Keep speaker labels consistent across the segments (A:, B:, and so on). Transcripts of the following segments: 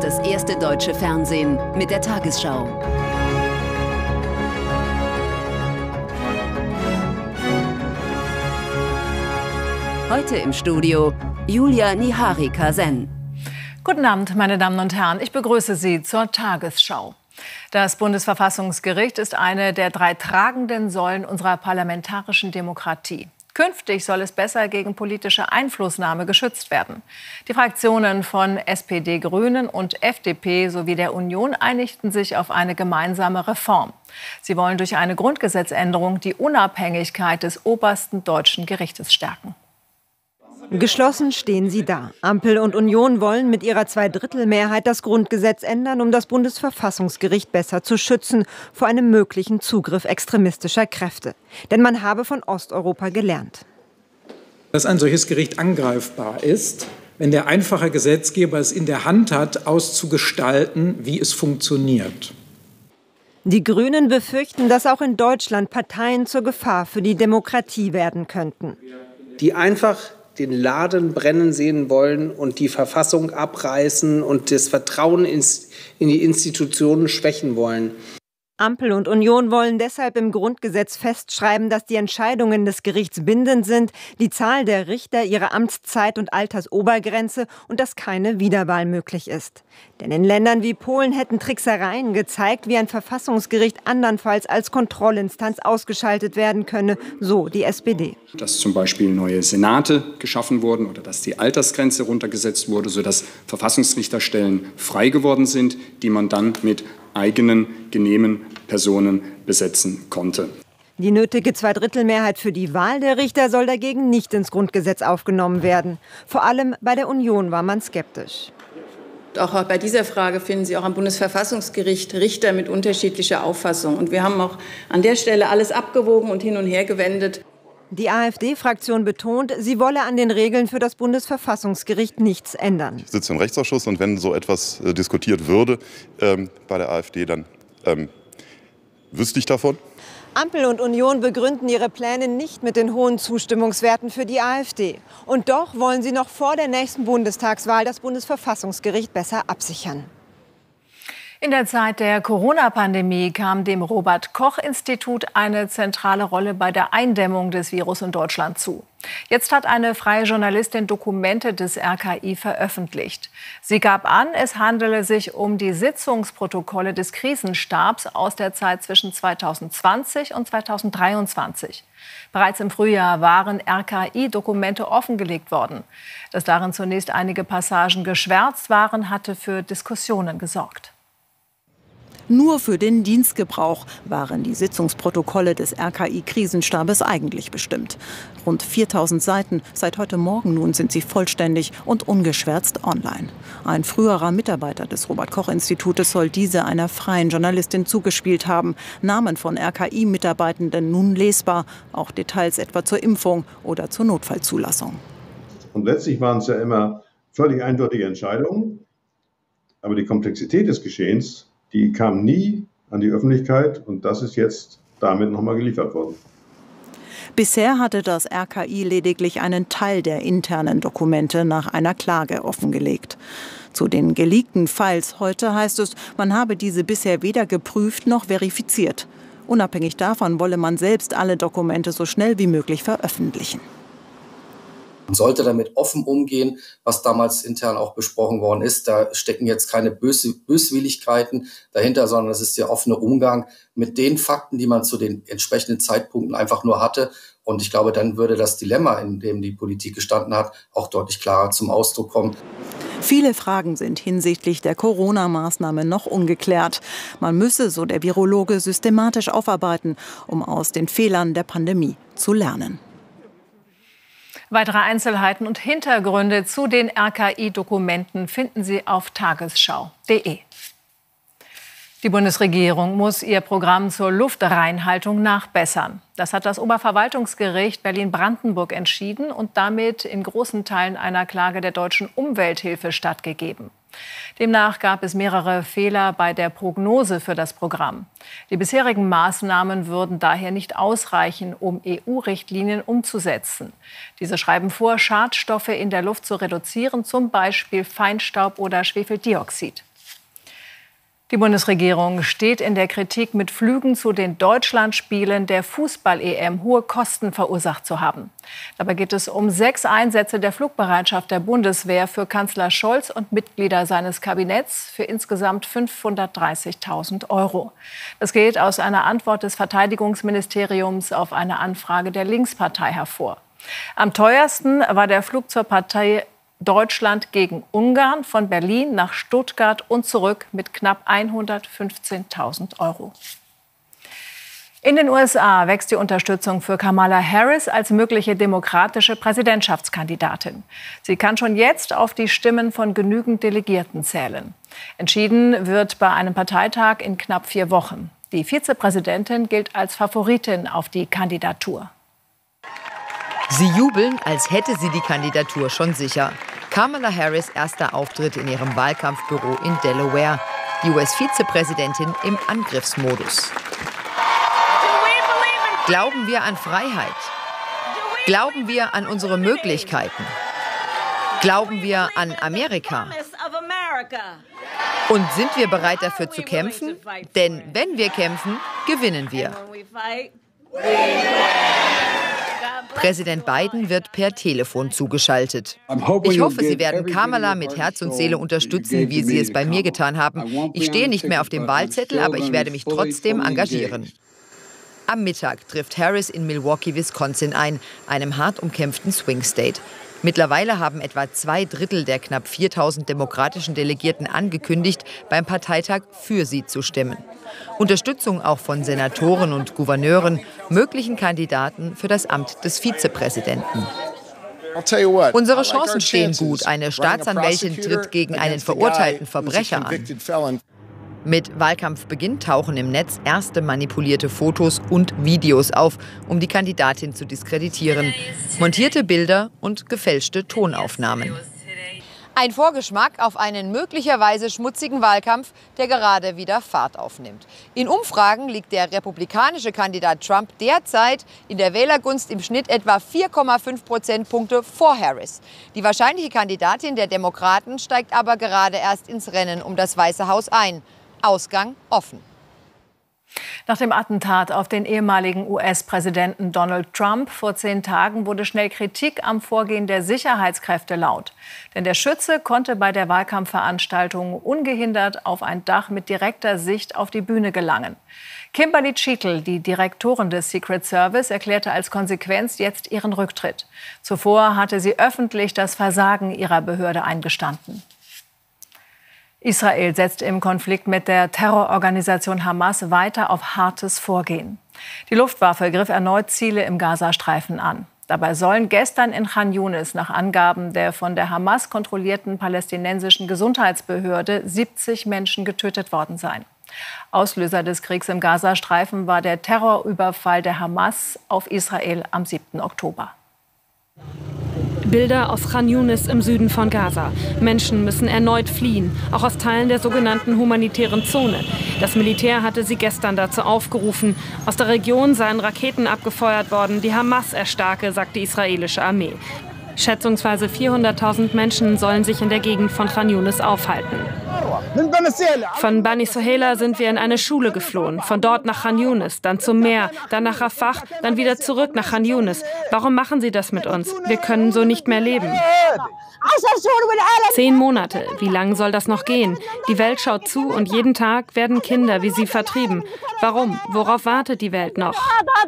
A: das erste deutsche Fernsehen mit der Tagesschau. Heute im Studio Julia Niharika-Sen.
B: Guten Abend, meine Damen und Herren. Ich begrüße Sie zur Tagesschau. Das Bundesverfassungsgericht ist eine der 3 tragenden Säulen unserer parlamentarischen Demokratie. Künftig soll es besser gegen politische Einflussnahme geschützt werden. Die Fraktionen von SPD, Grünen und FDP sowie der Union einigten sich auf eine gemeinsame Reform. Sie wollen durch eine Grundgesetzänderung die Unabhängigkeit des obersten deutschen Gerichtes stärken.
C: Geschlossen stehen sie da. Ampel und Union wollen mit ihrer Zweidrittelmehrheit das Grundgesetz ändern, um das Bundesverfassungsgericht besser zu schützen vor einem möglichen Zugriff extremistischer Kräfte. Denn man habe von Osteuropa gelernt.
D: Dass ein solches Gericht angreifbar ist, wenn der einfache Gesetzgeber es in der Hand hat, auszugestalten, wie es funktioniert.
C: Die Grünen befürchten, dass auch in Deutschland Parteien zur Gefahr für die Demokratie werden könnten.
E: Die einfach den Laden brennen sehen wollen und die Verfassung abreißen und das Vertrauen in die Institutionen schwächen wollen.
C: Ampel und Union wollen deshalb im Grundgesetz festschreiben, dass die Entscheidungen des Gerichts bindend sind, die Zahl der Richter, ihre Amtszeit und Altersobergrenze und dass keine Wiederwahl möglich ist. Denn in Ländern wie Polen hätten Tricksereien gezeigt, wie ein Verfassungsgericht andernfalls als Kontrollinstanz ausgeschaltet werden könne, so die SPD.
F: Dass zum Beispiel neue Senate geschaffen wurden oder dass die Altersgrenze runtergesetzt wurde, sodass Verfassungsrichterstellen frei geworden sind, die man dann mit eigenen, genehmen Personen besetzen konnte.
C: Die nötige Zweidrittelmehrheit für die Wahl der Richter soll dagegen nicht ins Grundgesetz aufgenommen werden. Vor allem bei der Union war man skeptisch.
G: Auch bei dieser Frage finden Sie auch am Bundesverfassungsgericht Richter mit unterschiedlicher Auffassung. Und wir haben auch an der Stelle alles abgewogen und hin und her gewendet.
C: Die AfD-Fraktion betont, sie wolle an den Regeln für das Bundesverfassungsgericht nichts ändern.
H: Ich sitze im Rechtsausschuss und wenn so etwas diskutiert würde bei der AfD, dann wüsste ich davon.
C: Ampel und Union begründen ihre Pläne nicht mit den hohen Zustimmungswerten für die AfD. Und doch wollen sie noch vor der nächsten Bundestagswahl das Bundesverfassungsgericht besser absichern.
B: In der Zeit der Corona-Pandemie kam dem Robert-Koch-Institut eine zentrale Rolle bei der Eindämmung des Virus in Deutschland zu. Jetzt hat eine freie Journalistin Dokumente des RKI veröffentlicht. Sie gab an, es handele sich um die Sitzungsprotokolle des Krisenstabs aus der Zeit zwischen 2020 und 2023. Bereits im Frühjahr waren RKI-Dokumente offengelegt worden. Dass darin zunächst einige Passagen geschwärzt waren, hatte für Diskussionen gesorgt.
I: Nur für den Dienstgebrauch waren die Sitzungsprotokolle des RKI-Krisenstabes eigentlich bestimmt. Rund 4000 Seiten, seit heute Morgen nun sind sie vollständig und ungeschwärzt online. Ein früherer Mitarbeiter des Robert-Koch-Institutes soll diese einer freien Journalistin zugespielt haben. Namen von RKI-Mitarbeitenden nun lesbar, auch Details etwa zur Impfung oder zur Notfallzulassung.
J: Und letztlich waren es ja immer völlig eindeutige Entscheidungen, aber die Komplexität des Geschehens, die kam nie an die Öffentlichkeit und das ist jetzt damit nochmal geliefert worden.
I: Bisher hatte das RKI lediglich einen Teil der internen Dokumente nach einer Klage offengelegt. Zu den geleakten Files heute heißt es, man habe diese bisher weder geprüft noch verifiziert. Unabhängig davon wolle man selbst alle Dokumente so schnell wie möglich veröffentlichen.
K: Man sollte damit offen umgehen, was damals intern auch besprochen worden ist. Da stecken jetzt keine Böswilligkeiten dahinter, sondern es ist der offene Umgang mit den Fakten, die man zu den entsprechenden Zeitpunkten einfach nur hatte. Und ich glaube, dann würde das Dilemma, in dem die Politik gestanden hat, auch deutlich klarer zum Ausdruck kommen.
I: Viele Fragen sind hinsichtlich der Corona-Maßnahme noch ungeklärt. Man müsse, so der Virologe, systematisch aufarbeiten, um aus den Fehlern der Pandemie zu lernen.
B: Weitere Einzelheiten und Hintergründe zu den RKI-Dokumenten finden Sie auf tagesschau.de. Die Bundesregierung muss ihr Programm zur Luftreinhaltung nachbessern. Das hat das Oberverwaltungsgericht Berlin-Brandenburg entschieden und damit in großen Teilen einer Klage der Deutschen Umwelthilfe stattgegeben. Demnach gab es mehrere Fehler bei der Prognose für das Programm. Die bisherigen Maßnahmen würden daher nicht ausreichen, um EU-Richtlinien umzusetzen. Diese schreiben vor, Schadstoffe in der Luft zu reduzieren, zum Beispiel Feinstaub oder Schwefeldioxid. Die Bundesregierung steht in der Kritik, mit Flügen zu den Deutschlandspielen der Fußball-EM hohe Kosten verursacht zu haben. Dabei geht es um 6 Einsätze der Flugbereitschaft der Bundeswehr für Kanzler Scholz und Mitglieder seines Kabinetts für insgesamt 530.000 €. Das geht aus einer Antwort des Verteidigungsministeriums auf eine Anfrage der Linkspartei hervor. Am teuersten war der Flug zur Partei Deutschland gegen Ungarn von Berlin nach Stuttgart und zurück mit knapp 115.000 €. In den USA wächst die Unterstützung für Kamala Harris als mögliche demokratische Präsidentschaftskandidatin. Sie kann schon jetzt auf die Stimmen von genügend Delegierten zählen. Entschieden wird bei einem Parteitag in knapp 4 Wochen. Die Vizepräsidentin gilt als Favoritin auf die Kandidatur.
L: Sie jubeln, als hätte sie die Kandidatur schon sicher. Kamala Harris' erster Auftritt in ihrem Wahlkampfbüro in Delaware. Die US-Vizepräsidentin im Angriffsmodus. Glauben wir an Freiheit? Glauben wir an unsere Möglichkeiten? Glauben wir an Amerika? Und sind wir bereit dafür zu kämpfen? Denn wenn wir kämpfen, gewinnen wir. Präsident Biden wird per Telefon zugeschaltet. Ich hoffe, Sie werden Kamala mit Herz und Seele unterstützen, wie Sie es bei mir getan haben. Ich stehe nicht mehr auf dem Wahlzettel, aber ich werde mich trotzdem engagieren. Am Mittag trifft Harris in Milwaukee, Wisconsin ein, einem hart umkämpften Swing State. Mittlerweile haben etwa 2/3 der knapp 4.000 demokratischen Delegierten angekündigt, beim Parteitag für sie zu stimmen. Unterstützung auch von Senatoren und Gouverneuren, möglichen Kandidaten für das Amt des Vizepräsidenten. Unsere Chancen stehen gut. Eine Staatsanwältin tritt gegen einen verurteilten Verbrecher an. Mit Wahlkampfbeginn tauchen im Netz erste manipulierte Fotos und Videos auf, um die Kandidatin zu diskreditieren. Montierte Bilder und gefälschte Tonaufnahmen. Ein Vorgeschmack auf einen möglicherweise schmutzigen Wahlkampf, der gerade wieder Fahrt aufnimmt. In Umfragen liegt der republikanische Kandidat Trump derzeit in der Wählergunst im Schnitt etwa 4,5 Prozentpunkte vor Harris. Die wahrscheinliche Kandidatin der Demokraten steigt aber gerade erst ins Rennen um das Weiße Haus ein. Ausgang offen.
B: Nach dem Attentat auf den ehemaligen US-Präsidenten Donald Trump vor 10 Tagen wurde schnell Kritik am Vorgehen der Sicherheitskräfte laut. Denn der Schütze konnte bei der Wahlkampfveranstaltung ungehindert auf ein Dach mit direkter Sicht auf die Bühne gelangen. Kimberly Cheatle, die Direktorin des Secret Service, erklärte als Konsequenz jetzt ihren Rücktritt. Zuvor hatte sie öffentlich das Versagen ihrer Behörde eingestanden. Israel setzt im Konflikt mit der Terrororganisation Hamas weiter auf hartes Vorgehen. Die Luftwaffe griff erneut Ziele im Gazastreifen an. Dabei sollen gestern in Khan Yunis nach Angaben der von der Hamas kontrollierten palästinensischen Gesundheitsbehörde 70 Menschen getötet worden sein. Auslöser des Kriegs im Gazastreifen war der Terrorüberfall der Hamas auf Israel am 7. Oktober.
M: Bilder aus Khan Yunis im Süden von Gaza. Menschen müssen erneut fliehen, auch aus Teilen der sogenannten humanitären Zone. Das Militär hatte sie gestern dazu aufgerufen. Aus der Region seien Raketen abgefeuert worden, die Hamas erstarke, sagt die israelische Armee. Schätzungsweise 400.000 Menschen sollen sich in der Gegend von Khan Yunis aufhalten. Von Bani Sohela sind wir in eine Schule geflohen, von dort nach Khan Yunis, dann zum Meer, dann nach Rafah, dann wieder zurück nach Khan Yunis. Warum machen sie das mit uns? Wir können so nicht mehr leben. 10 Monate, wie lange soll das noch gehen? Die Welt schaut zu und jeden Tag werden Kinder wie sie vertrieben. Warum? Worauf wartet die Welt noch?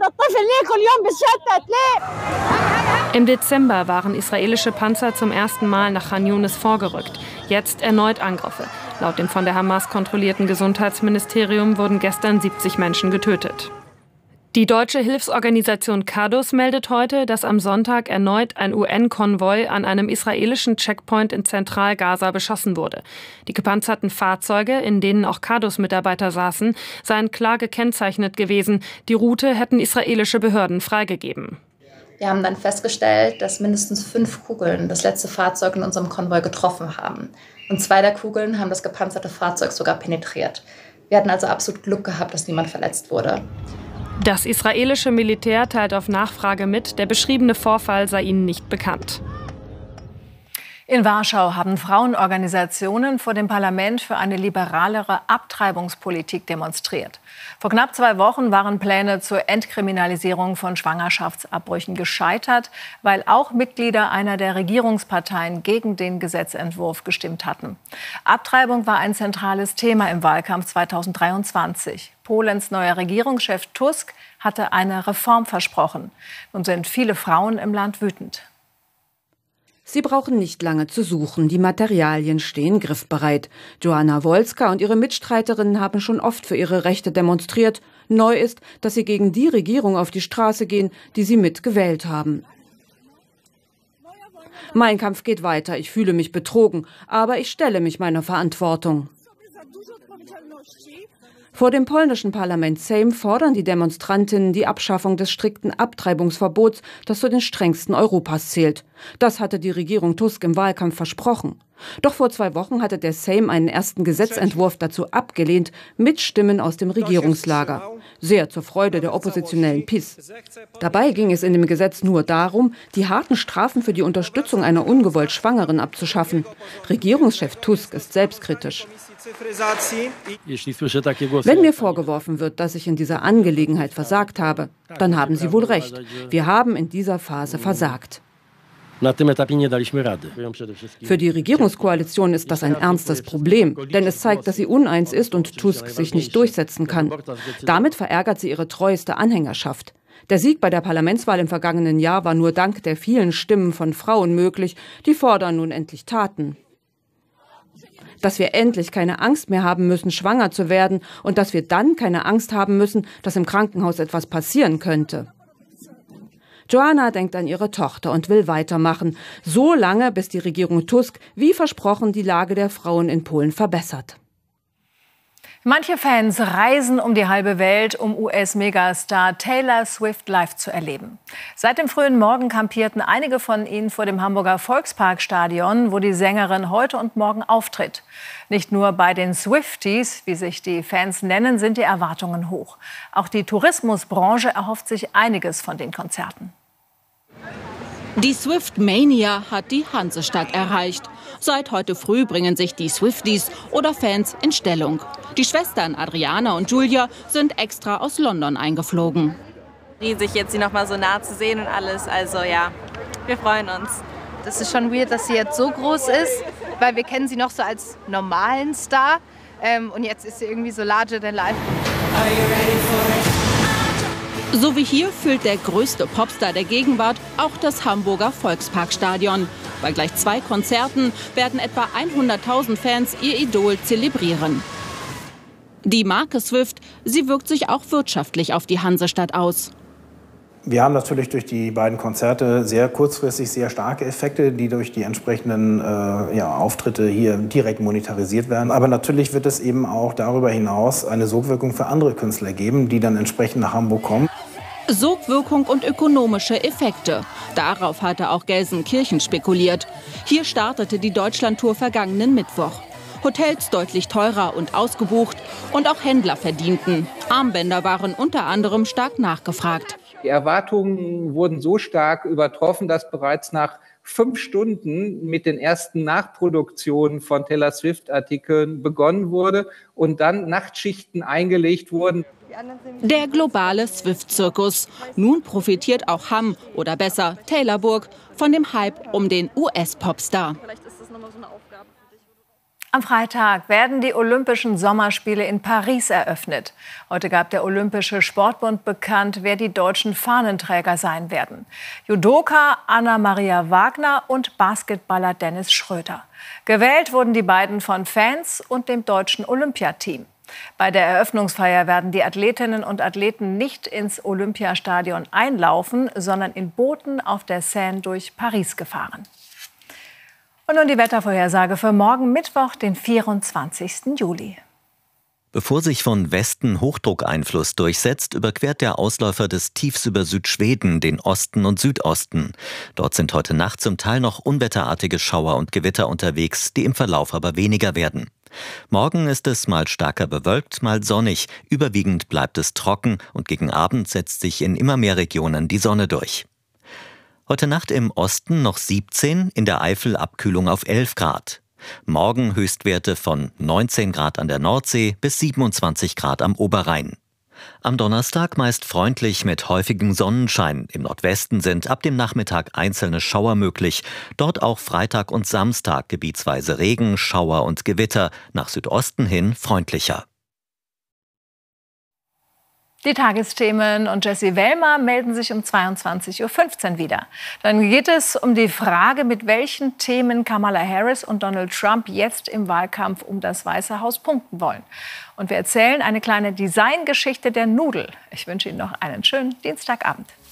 M: Im Dezember waren israelische Panzer zum ersten Mal nach Khan Yunis vorgerückt. Jetzt erneut Angriffe. Laut dem von der Hamas kontrollierten Gesundheitsministerium wurden gestern 70 Menschen getötet. Die deutsche Hilfsorganisation KADUS meldet heute, dass am Sonntag erneut ein UN-Konvoi an einem israelischen Checkpoint in Zentral-Gaza beschossen wurde. Die gepanzerten Fahrzeuge, in denen auch KADUS-Mitarbeiter saßen, seien klar gekennzeichnet gewesen. Die Route hätten israelische Behörden freigegeben.
N: Wir haben dann festgestellt, dass mindestens 5 Kugeln das letzte Fahrzeug in unserem Konvoi getroffen haben. Und 2 der Kugeln haben das gepanzerte Fahrzeug sogar penetriert. Wir hatten also absolut Glück gehabt, dass niemand verletzt wurde.
M: Das israelische Militär teilt auf Nachfrage mit, der beschriebene Vorfall sei ihnen nicht bekannt.
B: In Warschau haben Frauenorganisationen vor dem Parlament für eine liberalere Abtreibungspolitik demonstriert. Vor knapp 2 Wochen waren Pläne zur Entkriminalisierung von Schwangerschaftsabbrüchen gescheitert, weil auch Mitglieder einer der Regierungsparteien gegen den Gesetzentwurf gestimmt hatten. Abtreibung war ein zentrales Thema im Wahlkampf 2023. Polens neuer Regierungschef Tusk hatte eine Reform versprochen. Nun sind viele Frauen im Land wütend.
O: Sie brauchen nicht lange zu suchen, die Materialien stehen griffbereit. Joanna Wolska und ihre Mitstreiterinnen haben schon oft für ihre Rechte demonstriert. Neu ist, dass sie gegen die Regierung auf die Straße gehen, die sie mitgewählt haben. Mein Kampf geht weiter, ich fühle mich betrogen, aber ich stelle mich meiner Verantwortung. Vor dem polnischen Parlament Sejm fordern die Demonstrantinnen die Abschaffung des strikten Abtreibungsverbots, das zu den strengsten Europas zählt. Das hatte die Regierung Tusk im Wahlkampf versprochen. Doch vor 2 Wochen hatte der Sejm einen ersten Gesetzentwurf dazu abgelehnt, mit Stimmen aus dem Regierungslager. Sehr zur Freude der oppositionellen PiS. Dabei ging es in dem Gesetz nur darum, die harten Strafen für die Unterstützung einer ungewollt Schwangeren abzuschaffen. Regierungschef Tusk ist selbstkritisch. Wenn mir vorgeworfen wird, dass ich in dieser Angelegenheit versagt habe, dann haben Sie wohl recht. Wir haben in dieser Phase versagt. Für die Regierungskoalition ist das ein ernstes Problem, denn es zeigt, dass sie uneins ist und Tusk sich nicht durchsetzen kann. Damit verärgert sie ihre treueste Anhängerschaft. Der Sieg bei der Parlamentswahl im vergangenen Jahr war nur dank der vielen Stimmen von Frauen möglich, die fordern nun endlich Taten. Dass wir endlich keine Angst mehr haben müssen, schwanger zu werden und dass wir dann keine Angst haben müssen, dass im Krankenhaus etwas passieren könnte. Joanna denkt an ihre Tochter und will weitermachen, so lange, bis die Regierung Tusk, wie versprochen, die Lage der Frauen in Polen verbessert.
B: Manche Fans reisen um die halbe Welt, um US-Megastar Taylor Swift live zu erleben. Seit dem frühen Morgen kampierten einige von ihnen vor dem Hamburger Volksparkstadion, wo die Sängerin heute und morgen auftritt. Nicht nur bei den Swifties, wie sich die Fans nennen, sind die Erwartungen hoch. Auch die Tourismusbranche erhofft sich einiges von den Konzerten.
P: Die Swift-Mania hat die Hansestadt erreicht. Seit heute früh bringen sich die Swifties oder Fans in Stellung. Die Schwestern Adriana und Julia sind extra aus London eingeflogen.
Q: Riesig, jetzt sie noch mal so nah zu sehen und alles. Also ja, wir freuen uns.
R: Das ist schon weird, dass sie jetzt so groß ist, weil wir kennen sie noch so als normalen Star. Und jetzt ist sie irgendwie so larger than life.
P: So wie hier füllt der größte Popstar der Gegenwart auch das Hamburger Volksparkstadion. Bei gleich 2 Konzerten werden etwa 100.000 Fans ihr Idol zelebrieren. Die Marke Swift, sie wirkt sich auch wirtschaftlich auf die Hansestadt aus.
S: Wir haben natürlich durch die beiden Konzerte sehr kurzfristig sehr starke Effekte, die durch die entsprechenden Auftritte hier direkt monetarisiert werden. Aber natürlich wird es eben auch darüber hinaus eine Sogwirkung für andere Künstler geben, die dann entsprechend nach Hamburg kommen.
P: Sogwirkung und ökonomische Effekte. Darauf hatte auch Gelsenkirchen spekuliert. Hier startete die Deutschlandtour vergangenen Mittwoch. Hotels deutlich teurer und ausgebucht und auch Händler verdienten. Armbänder waren unter anderem stark nachgefragt.
E: Die Erwartungen wurden so stark übertroffen, dass bereits nach 5 Stunden mit den ersten Nachproduktionen von Taylor Swift-Artikeln begonnen wurde und dann Nachtschichten eingelegt wurden.
P: Der globale Swift-Zirkus. Nun profitiert auch Hamm, oder besser Taylorburg, von dem Hype um den US-Popstar.
B: Am Freitag werden die Olympischen Sommerspiele in Paris eröffnet. Heute gab der Olympische Sportbund bekannt, wer die deutschen Fahnenträger sein werden. Judoka Anna-Maria Wagner und Basketballer Dennis Schröder. Gewählt wurden die beiden von Fans und dem deutschen Olympiateam. Bei der Eröffnungsfeier werden die Athletinnen und Athleten nicht ins Olympiastadion einlaufen, sondern in Booten auf der Seine durch Paris gefahren. Und nun die Wettervorhersage für morgen Mittwoch, den 24. Juli.
T: Bevor sich von Westen Hochdruckeinfluss durchsetzt, überquert der Ausläufer des Tiefs über Südschweden den Osten und Südosten. Dort sind heute Nacht zum Teil noch unwetterartige Schauer und Gewitter unterwegs, die im Verlauf aber weniger werden. Morgen ist es mal stärker bewölkt, mal sonnig. Überwiegend bleibt es trocken und gegen Abend setzt sich in immer mehr Regionen die Sonne durch. Heute Nacht im Osten noch 17, in der Eifel Abkühlung auf 11 Grad. Morgen Höchstwerte von 19 Grad an der Nordsee bis 27 Grad am Oberrhein. Am Donnerstag meist freundlich mit häufigem Sonnenschein. Im Nordwesten sind ab dem Nachmittag einzelne Schauer möglich. Dort auch Freitag und Samstag gebietsweise Regen, Schauer und Gewitter. Nach Südosten hin freundlicher.
B: Die Tagesthemen und Jessie Wellmer melden sich um 22:15 Uhr wieder. Dann geht es um die Frage, mit welchen Themen Kamala Harris und Donald Trump jetzt im Wahlkampf um das Weiße Haus punkten wollen. Und wir erzählen eine kleine Designgeschichte der Nudel. Ich wünsche Ihnen noch einen schönen Dienstagabend.